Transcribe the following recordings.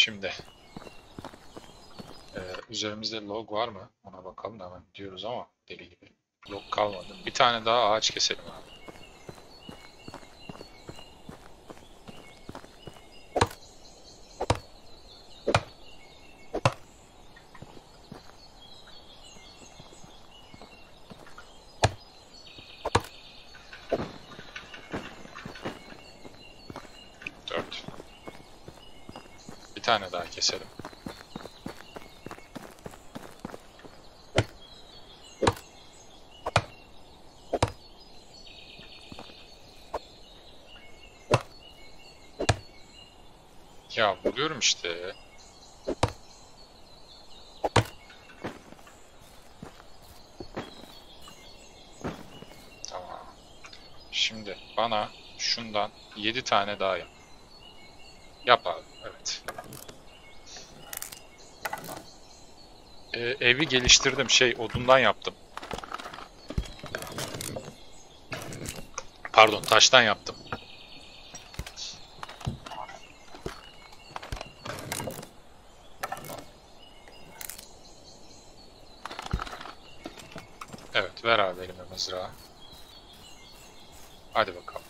Şimdi üzerimizde log var mı? Ona bakalım da hemen diyoruz ama deli gibi. Log kalmadı. Bir tane daha ağaç keselim abi. Dört. Bir tane daha keselim. Ya buluyorum işte. Tamam. Şimdi bana şundan 7 tane daha yap. Yap abi. Evet. Evi geliştirdim. Odundan yaptım. Pardon, taştan yaptım. Evet, ver abi elime mızrağı. Hadi bakalım.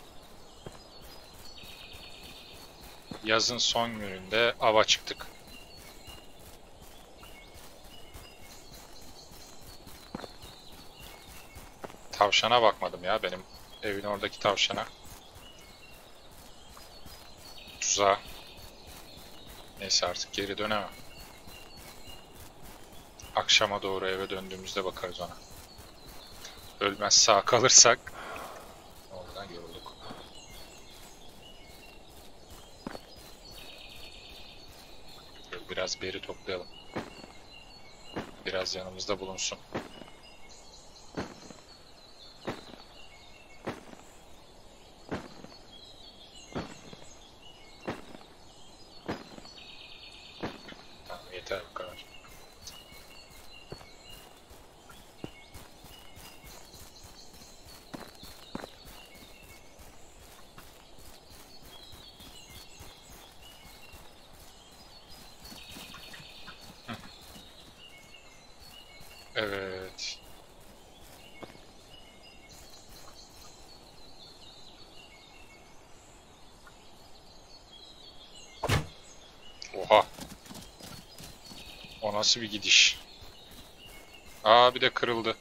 Yazın son gününde ava çıktık. Tavşana bakmadım ya, benim evin oradaki tavşana. Tuzağa. Neyse, artık geri dönemem. Akşama doğru eve döndüğümüzde bakarız ona. Ölmez sağ kalırsak. Oradan yorulduk. Biraz beri toplayalım. Biraz yanımızda bulunsun. Tamam, yeter bu kadar. Evet. Oha. O nasıl bir gidiş? Aa, bir de kırıldı.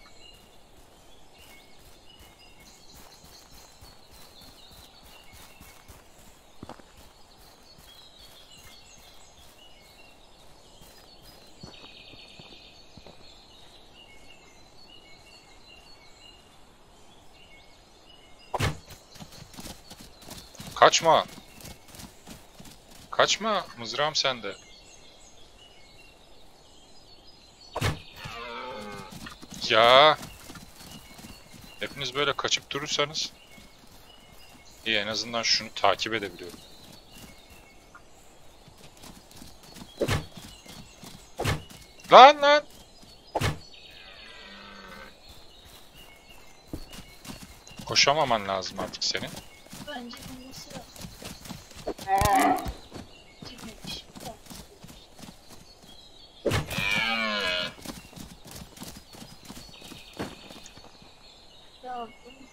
Kaçma. Kaçma. Mızrağım sende. Ya. Hepiniz böyle kaçıp durursanız. İyi, en azından şunu takip edebiliyorum. Lan lan. Koşamaman lazım artık senin. Bence bulması lazım. Girmemiş. Ya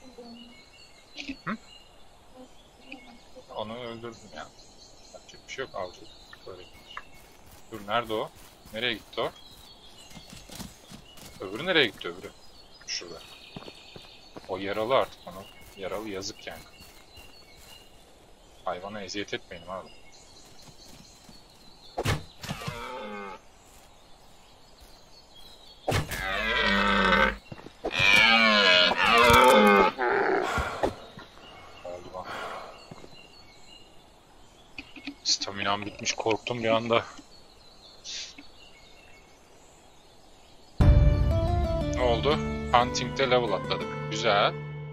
Hı? Onu öldürdüm ya. Yapacak bir şey yok, avcı. Böyle gidiyor. Dur, nerede o? Nereye gitti o? Öbürü nereye gitti öbürü? Şurada. O yaralı artık, onu. Yaralı, yazık yani. Hayvana eziyet etmeyelim abi. Oldu lan. Staminam bitmiş, korktum bir anda. Ne oldu? Hunting'de level atladık. Güzel.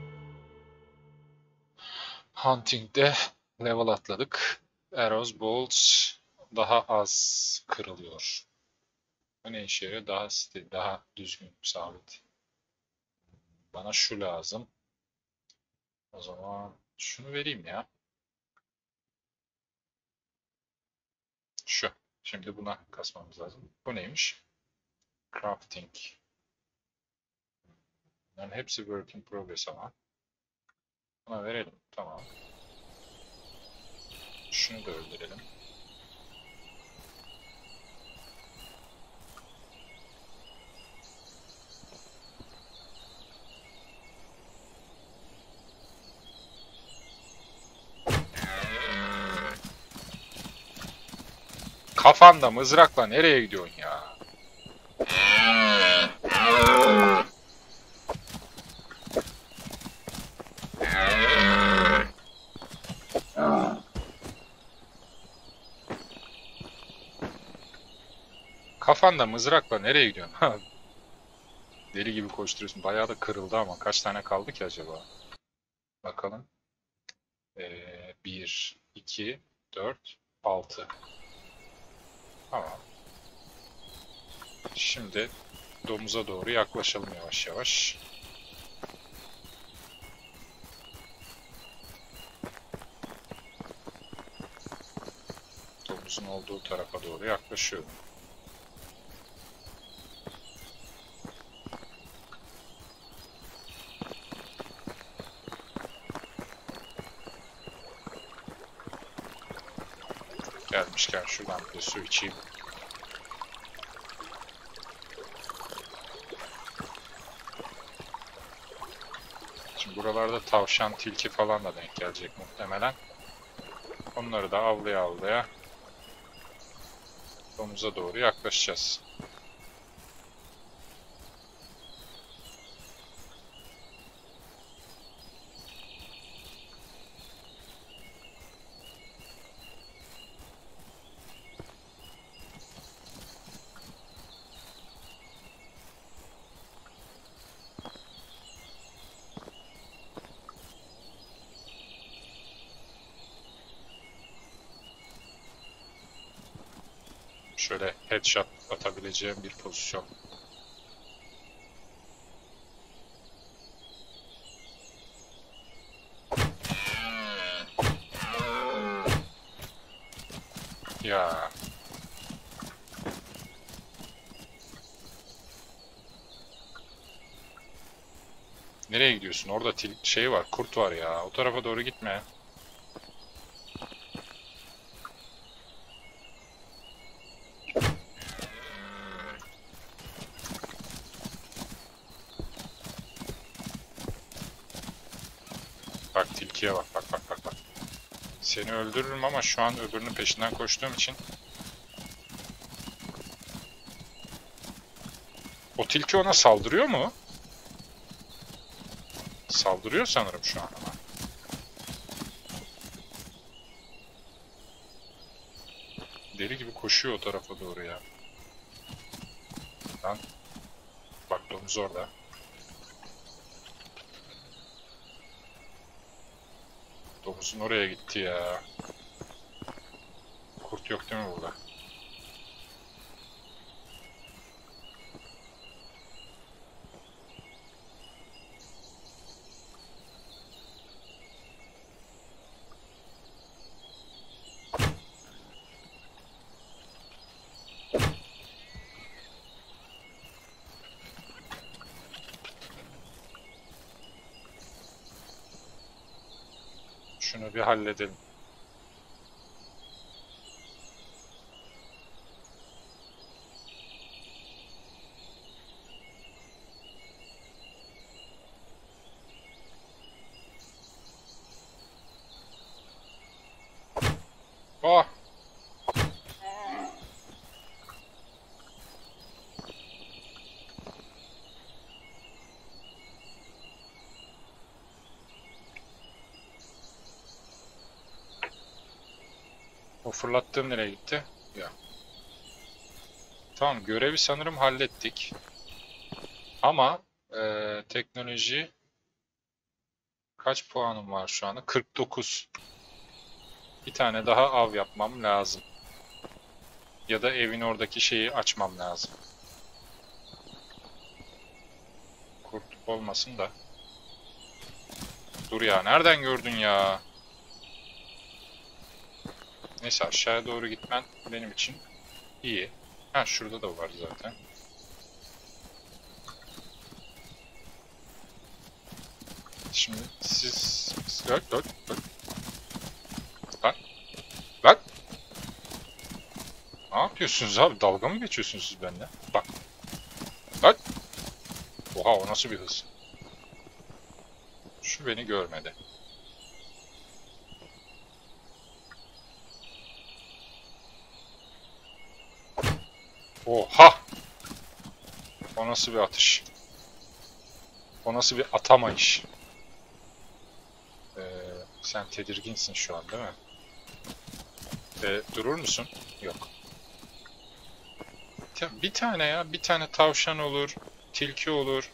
Hunting'de level atladık. Arrows, bolts daha az kırılıyor. Bu ne işe yarıyor? Daha stabil, daha düzgün, sabit. Bana şu lazım. O zaman şunu vereyim ya. Şimdi buna kasmamız lazım. Bu neymiş? Crafting. Bunların hepsi work in progress ama. Buna verelim. Tamam. Şunu da öldürelim. Kafanda mızrakla nereye gidiyorsun ya? Kafanda mızrakla nereye gidiyorsun? Deli gibi koşturuyorsun. Bayağı da kırıldı ama kaç tane kaldı ki acaba? Bakalım. 1, 2, 4, 6. Tamam. Şimdi domuza doğru yaklaşalım yavaş yavaş. Domuzun olduğu tarafa doğru yaklaşıyorum. Gelmişken şuradan bir de su içeyim. Şimdi buralarda tavşan, tilki falan da denk gelecek muhtemelen. Onları da avlaya avlaya domuza doğru yaklaşacağız. Şöyle headshot atabileceğim bir pozisyon. Ya. Nereye gidiyorsun? Orada şey var, kurt var ya. O tarafa doğru gitme. Bak tilkiye bak, bak bak bak bak. Seni öldürürüm ama şu an öbürünün peşinden koştuğum için. O tilki ona saldırıyor mu? Saldırıyor sanırım şu an ama. Deli gibi koşuyor o tarafa doğru ya. Lan. Bak domuz orada. Domuzun oraya gitti ya. Kurt yok değil mi burada? Şunu bir halledelim. Oh! O fırlattığım nereye gitti? Ya. Tamam, görevi sanırım hallettik. Ama teknoloji kaç puanım var şu anda? 49. Bir tane daha av yapmam lazım. Ya da evin oradaki şeyi açmam lazım. Kurt olmasın da. Dur ya, nereden gördün ya? Neyse, aşağıya doğru gitmen benim için İyi. Ha şurada da var zaten. Şimdi siz... Lan, lan, lan. Lan, lan. Ne yapıyorsunuz abi? Dalga mı geçiyorsunuz siz benimle? Bak. Lan. Oha o nasıl bir hız? Şu beni görmedi. Oha! O nasıl bir atış? O nasıl bir atamayış? Ee, Sen tedirginsin şu an değil mi? Durur musun? Yok. Bir tane ya. Bir tane tavşan olur. Tilki olur.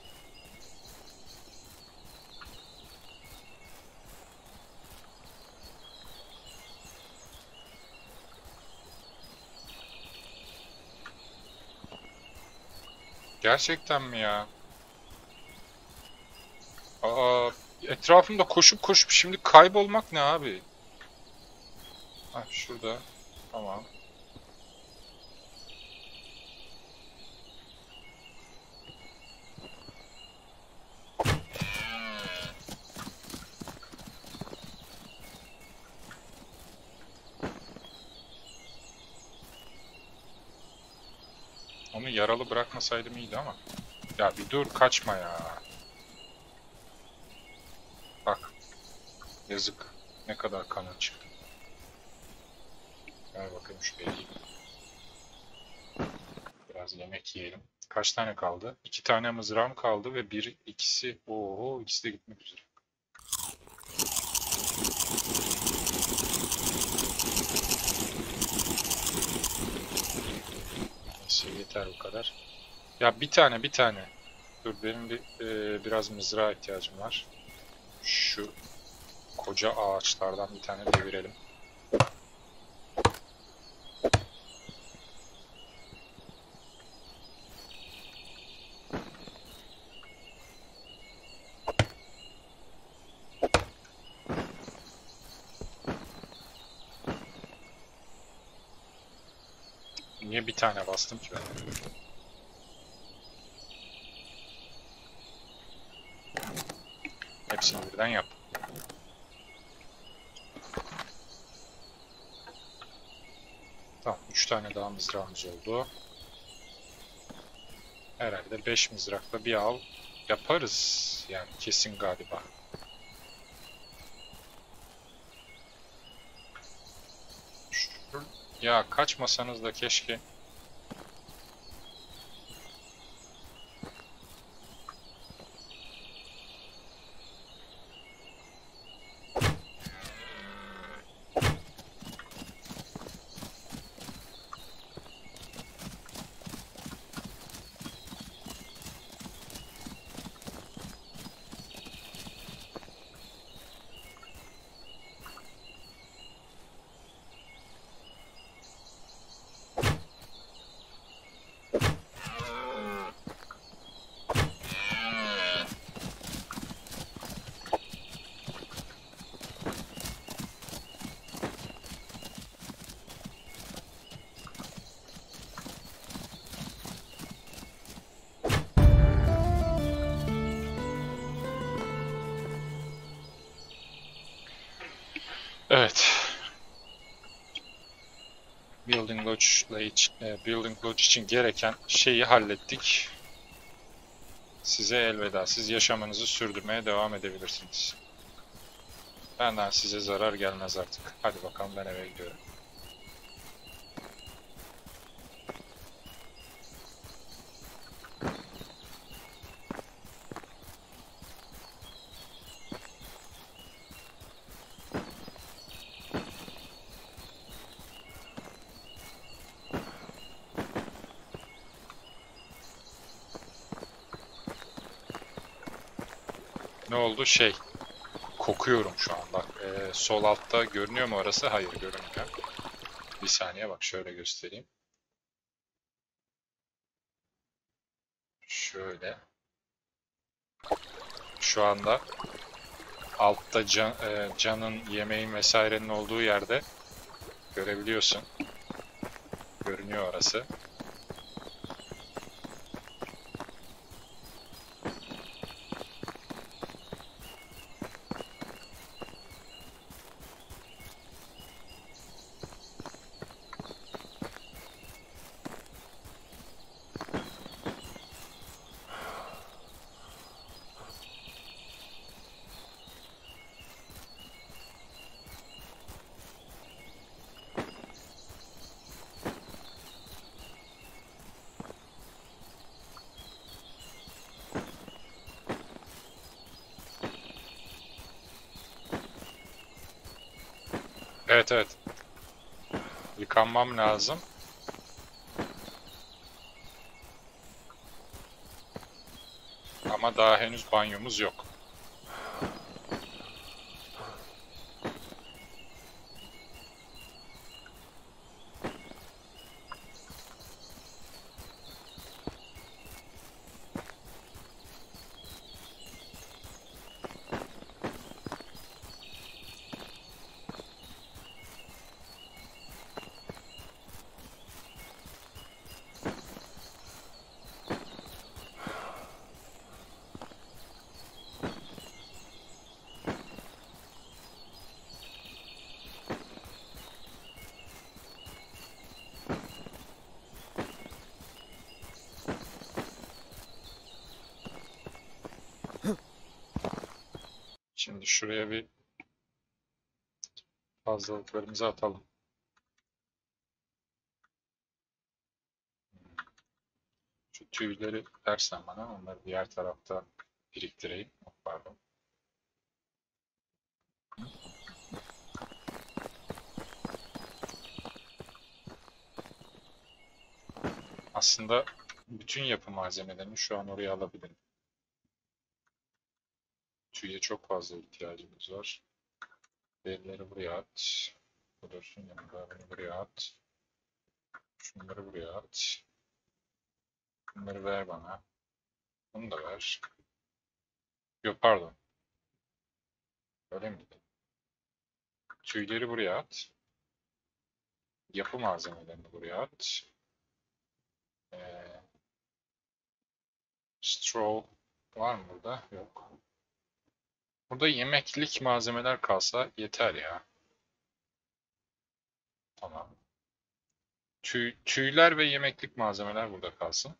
Gerçekten mi ya? Aa, etrafımda koşup koşup şimdi kaybolmak ne abi? Ha şurada. Tamam. Onu yaralı bırakmasaydım iyiydi ama. Ya bir dur kaçma ya. Bak. Yazık. Ne kadar kanı çıktı. Gel bakayım şuraya. Biraz yemek yiyelim. Kaç tane kaldı? 2 tane mızrağım kaldı ve ikisi... Oho ikisi de gitmek üzere. Neyse yeter bu kadar. Ya bir tane. Dur benim biraz mızrağa ihtiyacım var. Şu koca ağaçlardan bir tane devirelim. Niye bir tane bastım ki ben? Hepsini birden yap. Tamam 3 tane daha mızrağımız oldu. Herhalde 5 mızrakla bir av yaparız. Yani kesin galiba. Ya kaçmasanız da keşke. Evet. Building Lodge için gereken şeyi hallettik. Size elveda. Siz yaşamınızı sürdürmeye devam edebilirsiniz. Benden size zarar gelmez artık. Hadi bakalım ben eve gidiyorum. Ne oldu? Kokuyorum şu an. Bak sol altta görünüyor mu orası? Hayır görünmüyor. Bir saniye bak şöyle göstereyim. Şöyle. Şu anda altta canın, yemeğin vesairenin olduğu yerde görebiliyorsun. Görünüyor orası. Evet, evet. Yıkanmam lazım. Ama daha henüz banyomuz yok. Şimdi şuraya bir fazlalıklarımızı atalım. Şu tüyleri versen bana, onları diğer tarafta biriktireyim. Oh, pardon. Aslında bütün yapı malzemelerini şu an oraya alabilirim. Tüye çok fazla ihtiyacımız var. Derileri buraya at. Bu dursun yanında. Bunu buraya at. Şunları buraya at. Bunları ver bana. Bunu da ver. Yok, pardon. Öyle miydi? Tüyleri buraya at. Yapı malzemelerini buraya at. Ee, straw var mı burada? Yok. Burada yemeklik malzemeler kalsa yeter ya. Tamam. Tüyler ve yemeklik malzemeler burada kalsın.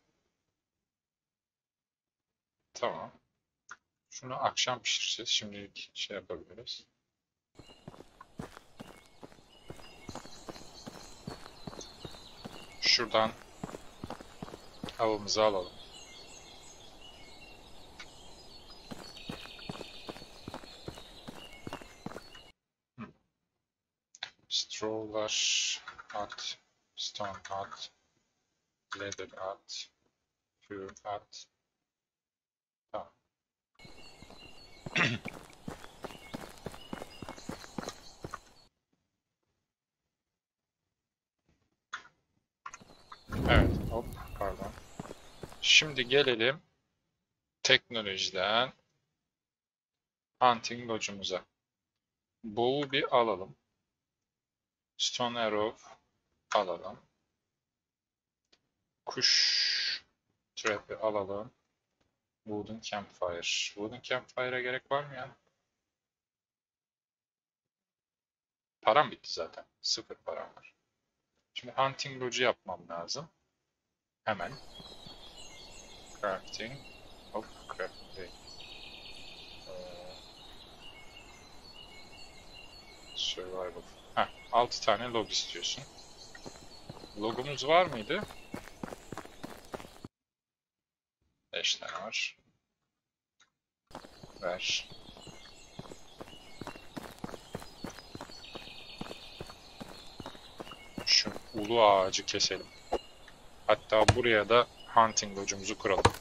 Tamam. Şunu akşam pişireceğiz. Şimdilik şey yapabiliriz. Şuradan havamızı alalım. Straw'lar at. Stone at. Leather at. Fur at. Tamam. Evet. Hop. Pardon. Şimdi gelelim teknolojiden hunting lodge'umuza. Bow'u bir alalım. Stone arrow alalım. Kuş trap'i alalım. Wooden campfire. Wooden campfire'a gerek var mı ya? Param bitti zaten. Sıfır param var. Şimdi hunting lodge'u yapmam lazım. Hemen. Crafting. Hop, crafting değil. Survival. Heh, 6 tane log istiyorsun. Logumuz var mıydı? 5 tane var. Ver. Şu ulu ağacı keselim. Hatta buraya da hunting lodge'umuzu kuralım.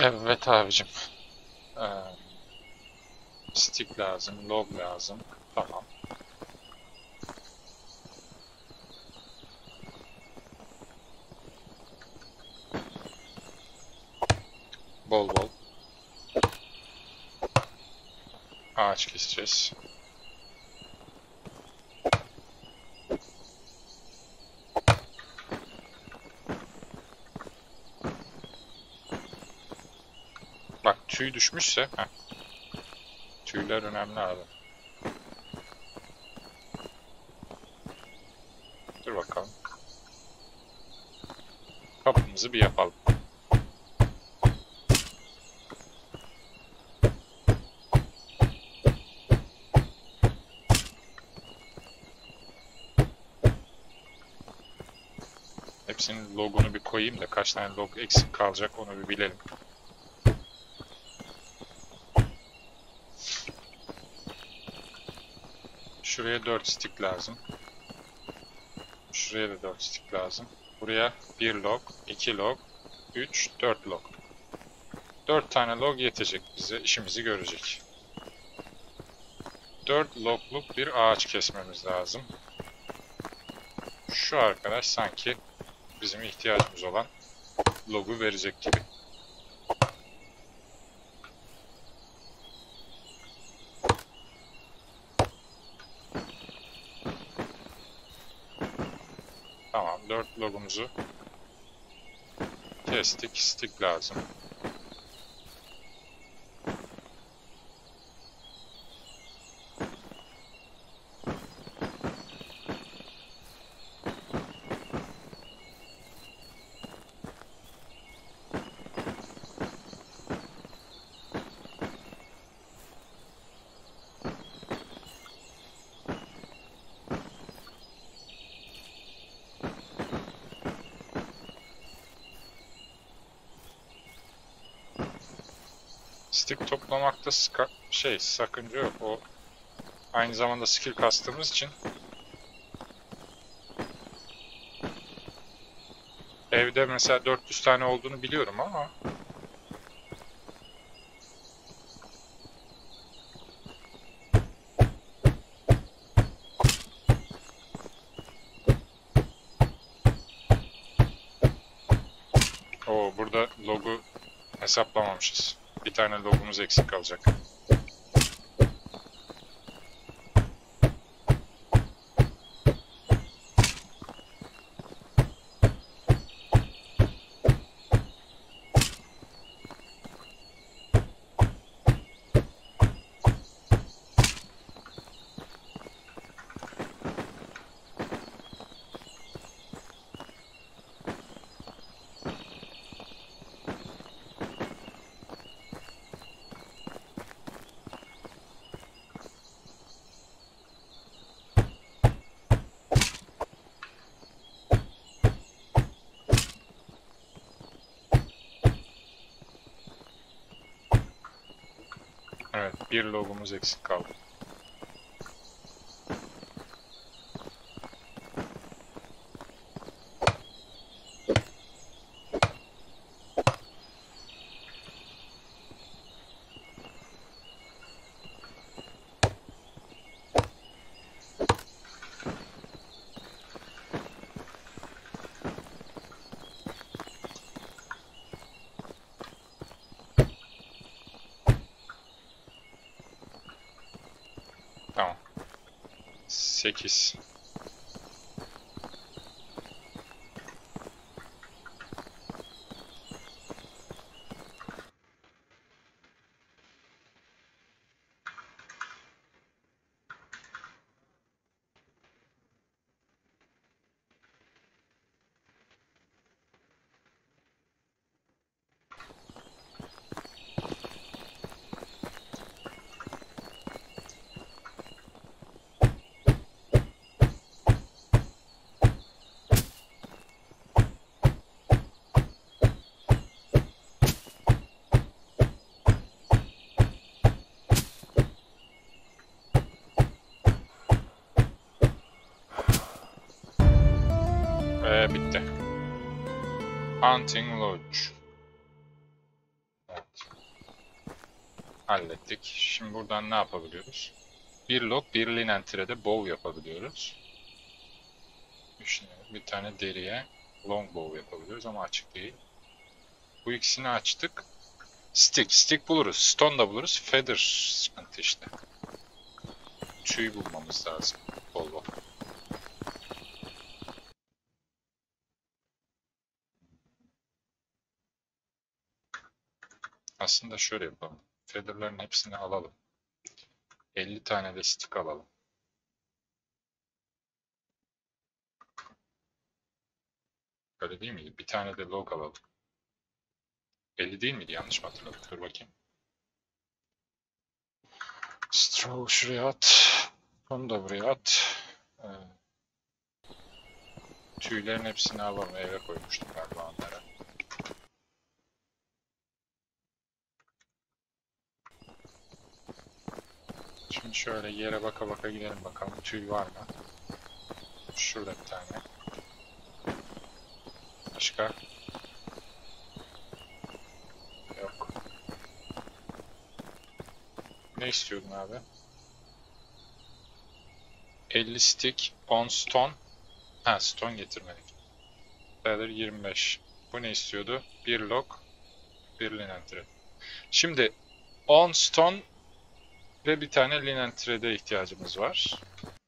Evet abicim. Ee, stick lazım, log lazım. Tamam. Bol bol ağaç keseceğiz. Bak tüy düşmüşse, tüyler önemli abi. Dur bakalım. Kapımızı bir yapalım. Hepsinin logunu bir koyayım da kaç tane log eksik kalacak onu bir bilelim. Şuraya 4 stick lazım. Şuraya da 4 stick lazım. Buraya 1 log, 2 log, 3, 4 log. 4 tane log yetecek bize, işimizi görecek. 4 logluk bir ağaç kesmemiz lazım. Şu arkadaş sanki bizim ihtiyacımız olan logu verecek gibi. Tamam, 4 logumuzu kestik. Stick lazım. Stick toplamakta sakınca yok. O aynı zamanda skill kastığımız için evde mesela 400 tane olduğunu biliyorum ama burada logu hesaplamamışız. Bir tane logumuz eksik kalacak. Evet, bir logumuz eksik kaldı. Tamam. 8. Ve bitti. Hunting Lodge. Evet. Hallettik. Şimdi buradan ne yapabiliyoruz? Bir log, bir linen thread'e bow yapabiliyoruz. Düşünüyorum. Bir tane deriye long bow yapabiliyoruz ama açık değil. Bu ikisini açtık. Stick buluruz. Stone da buluruz. Feather sıkıntı işte. Tüy bulmamız lazım. Bol bol. Aslında şöyle yapalım. Feather'ların hepsini alalım. 50 tane de stick alalım. Öyle değil miydi? Bir tane de log alalım. 50 değil miydi? Yanlış mı hatırladım? Dur bakayım. Straw şuraya at. Onu da buraya at. Ee, Tüylerin hepsini alalım. Eve koymuştum galiba onları. Şimdi şöyle yere baka baka gidelim bakalım. Tüy var mı? Şurada bir tane. Başka? Yok. Ne istiyordun abi? 50 stick, 10 stone. Ha, stone getirmedik. Feather 25. Bu ne istiyordu? 1 log, 1 linen thread. Şimdi 10 stone ve bir tane linen thread'e ihtiyacımız var.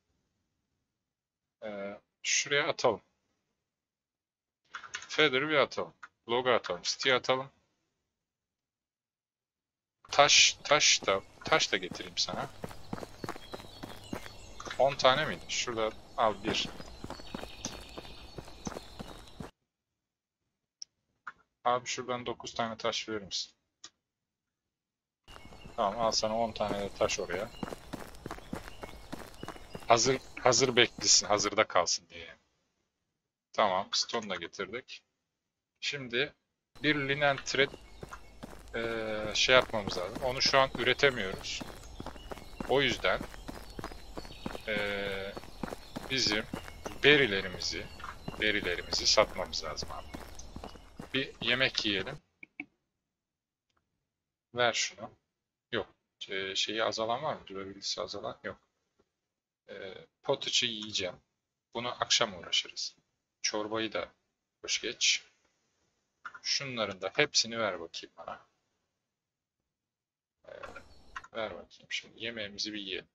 Şuraya atalım. Feather'ı bir atalım. Log'a atalım. Stick'e atalım. Taş da getireyim sana. 10 tane miydi? Şurada al bir. Abi şuradan 9 tane taş verir misin? Tamam, al sana 10 tane de taş oraya. Hazır beklesin, hazırda kalsın diye. Tamam, stone da getirdik. Şimdi bir linen thread şey yapmamız lazım. Onu şu an üretemiyoruz. O yüzden bizim berilerimizi satmamız lazım abi. Bir yemek yiyelim. Ver şunu. Yok. Şeyi azalan var mı? Durabilitesi azalan yok. Potage'ı yiyeceğim. Bunu akşam uğraşırız. Çorbayı da hoş geç. Şunların da hepsini ver bakayım bana. Ver bakayım. Şimdi yemeğimizi bir yiyelim.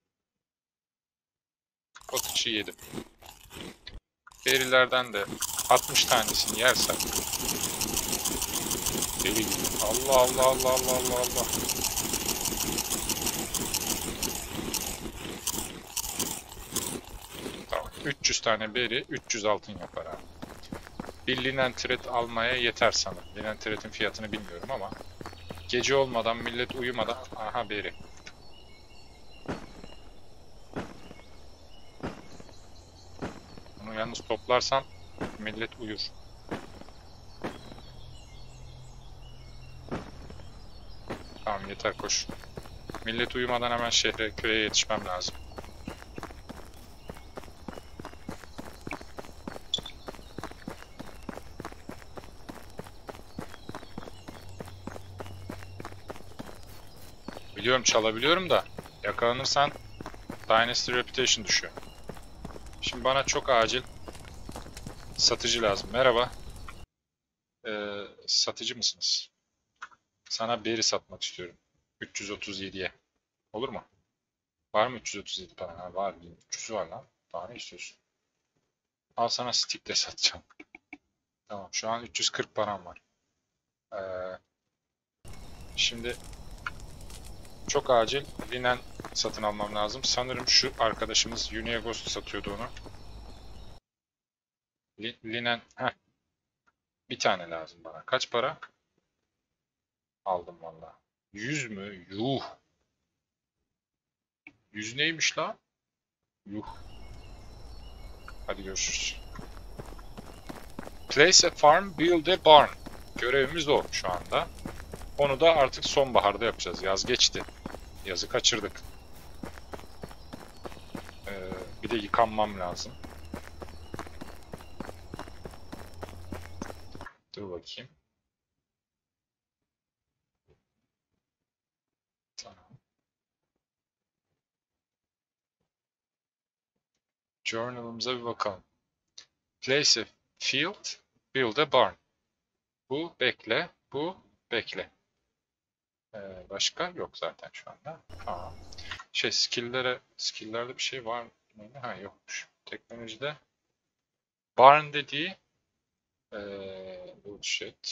Potage'ı yedim. Berilerden de 60 tanesini yersen. Deli gibi. Allah Allah Allah Allah Allah Allah. Tamam. 300 tane beri 300 altın yapar abi. Bir linen thread almaya yeter sanırım. Linen thread'in fiyatını bilmiyorum ama gece olmadan, millet uyumadan, aha beri. Bunu yalnız toplarsan millet uyur. Tamam, yeter, koş. Millet uyumadan hemen şehre, köye yetişmem lazım. Biliyorum, çalabiliyorum da yakalanırsan Dynasty Reputation düşüyor. Şimdi bana çok acil satıcı lazım. Merhaba. Satıcı mısınız? Sana beri satmak istiyorum. 337'ye. Olur mu? Var mı 337 paran? Ha, var. 300 var lan. Daha ne istiyorsun? Al sana stick de satacağım. Tamam. Şu an 340 param var. Ee, Şimdi çok acil linen satın almam lazım. Sanırım şu arkadaşımız Uniagos satıyordu onu. Linen. Heh. Bir tane lazım bana. Kaç para? Aldım valla. 100 mü? Yuh. 100 neymiş lan? Yuh. Hadi görüşürüz. Place a farm, build a barn. Görevimiz o şu anda. Onu da artık sonbaharda yapacağız. Yaz geçti. Yazı kaçırdık. Bir de yıkanmam lazım. Dur bakayım. Tamam. Journal'ımıza bir bakalım. Place a field, build a barn. Bu bekle, bu bekle. Başka yok zaten şu anda. Tamam. Skill'lerde bir şey var mı? Ha, yokmuş. Teknolojide barn dediği bullshit.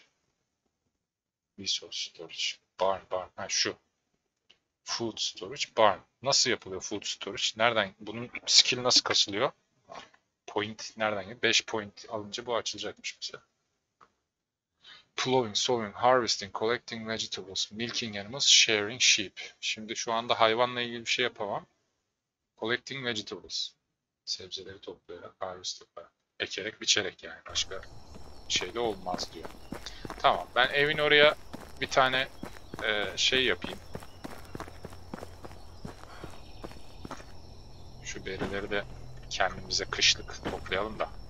Resource storage. Barn. Ha, şu. Food storage, barn. Nasıl yapılıyor food storage? Nereden? Bunun skill nasıl kasılıyor? Point nereden geliyor? 5 point alınca bu açılacakmış mesela. Plowing, sowing, harvesting, collecting vegetables, milking animals, sharing sheep. Şimdi şu anda hayvanla ilgili bir şey yapamam. Collecting vegetables. Sebzeleri toplayarak, harvest yaparak. Ekerek, biçerek yani. Başka şeyle olmaz diyor. Tamam. Ben evin oraya bir tane şey yapayım. Şu berileri de kendimize kışlık toplayalım da.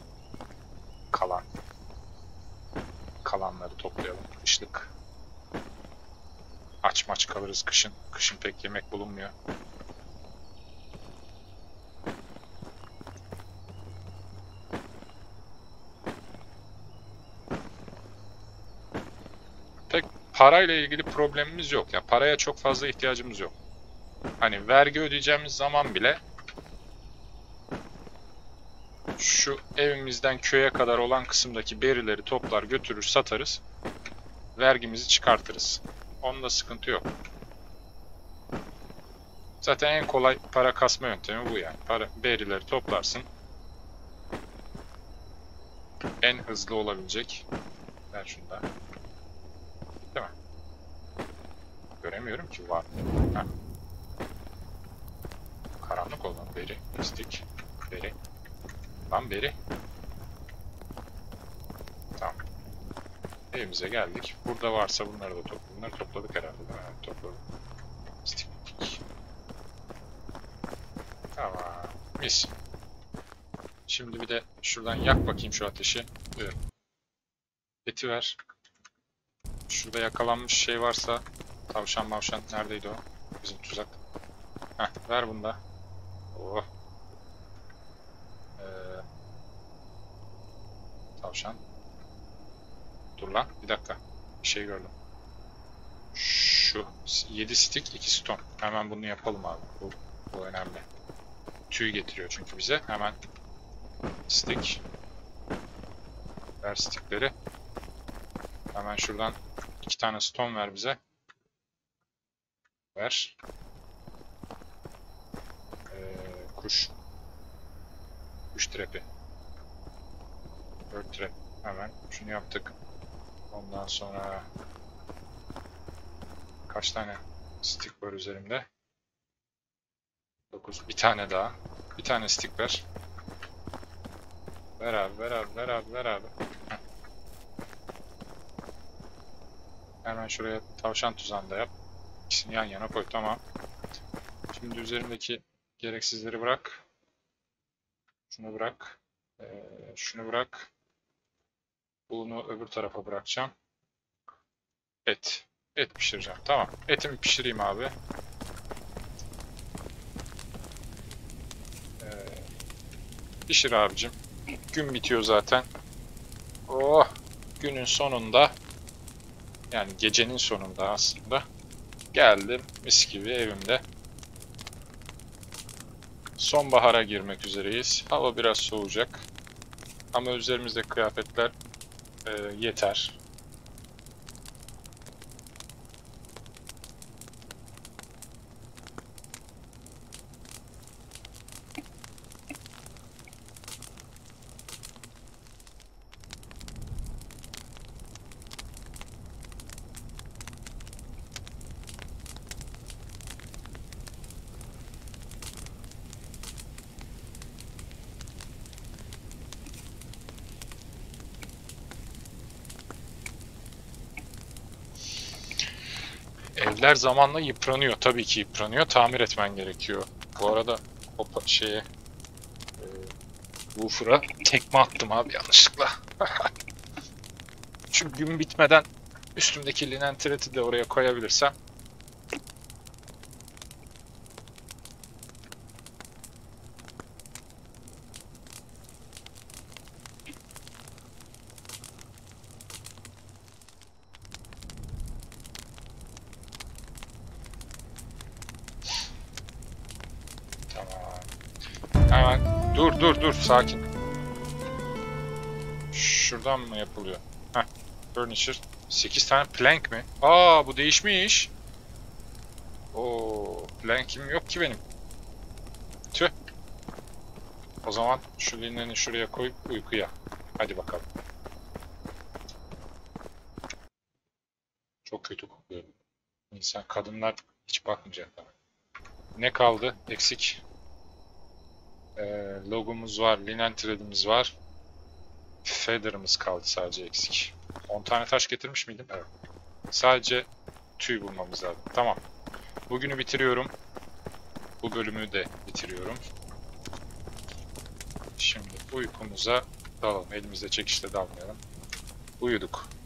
Kalanları toplayalım. Kışlık. Aç maç kalırız kışın. Kışın pek yemek bulunmuyor. Pek parayla ilgili problemimiz yok. Ya paraya çok fazla ihtiyacımız yok. Hani vergi ödeyeceğimiz zaman bile şu evimizden köye kadar olan kısımdaki berileri toplar götürür satarız. Vergimizi çıkartırız. Onda sıkıntı yok. Zaten en kolay para kasma yöntemi bu yani. Berileri toplarsın. En hızlı olabilecek. Ver şunu da. Değil mi? Göremiyorum ki var. Heh. Karanlık olan beri. Pislik. Beri. Lan beri. Tamam. Evimize geldik. Burada varsa bunları da topladık. Bunları topladık herhalde değil mi? Evet, topladık. Pislik. Tamam. Mis. Şimdi bir de şuradan yak bakayım şu ateşi. Buyur. Eti ver. Şurada yakalanmış şey varsa tavşan mavşan neredeydi o? Bizim tuzak. Heh, ver bunu da. Oh. Tavşan. Dur lan bir dakika. Bir şey gördüm. Şu 7 stick 2 stone. Hemen bunu yapalım abi. Bu önemli. Tüy getiriyor çünkü bize. Hemen stick. Ver stickleri. Hemen şuradan 2 tane stone ver bize. Ver. Kuş. Kuş trepi. Bird trap. Hemen şunu yaptık. Ondan sonra kaç tane stick var üzerimde? 9. Bir tane daha. Bir tane stick ver. Ver abi, ver abi, ver abi, ver abi. Heh. Hemen şuraya tavşan tuzağını da yap. İkisini yan yana koy. Tamam. Şimdi üzerimdeki gereksizleri bırak. Şunu bırak. Şunu bırak. Bunu öbür tarafa bırakacağım. Et. Et pişireceğim. Tamam. Etimi pişireyim abi. Pişir abicim. Gün bitiyor zaten. Oh! Günün sonunda, yani gecenin sonunda aslında geldim mis gibi evimde. Sonbahara girmek üzereyiz. Hava biraz soğuyacak. Ama üzerimizde kıyafetler yeter. Evler zamanla yıpranıyor. Tabii ki yıpranıyor. Tamir etmen gerekiyor. Bu arada o woofer'a tekme attım abi yanlışlıkla. Şu gün bitmeden üstümdeki linen thread'i de oraya koyabilirsem. Dur dur dur, sakin. Şuradan mı yapılıyor? Heh. Furniture. 8 tane plank mi? Aa, bu değişmiş. Oo, plank'im yok ki benim. Tüh. O zaman şu lineni şuraya koyup uykuya. Hadi bakalım. Çok kötü kokuyor. İnsan, kadınlar hiç bakmayacak bana. Ne kaldı? Eksik. Logomuz var, linen thread'imiz var. Feather'ımız kaldı sadece eksik. 10 tane taş getirmiş miydim? Evet. Sadece tüy bulmamız lazım. Tamam. Bugünü bitiriyorum. Bu bölümü de bitiriyorum. Şimdi uykumuza dalalım. Elimizde çekişte dalmayalım. Uyuduk.